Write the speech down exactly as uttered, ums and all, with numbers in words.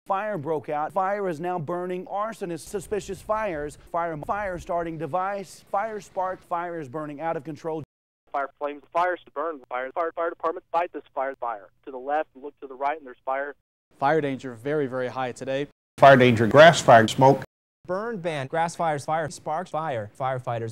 Fire broke out. Fire is now burning. Arsonist, suspicious fires. Fire, fire starting device. Fire spark. Fire is burning out of control. Fire flames. Fires to burn. Fire. Fire. Fire department. Fight this fire. Fire. To the left. Look to the right, and there's fire. Fire danger very, very high today. Fire danger. Grass fire. Smoke. Burn ban. Grass fires. Fire. Sparks. Fire. Firefighters.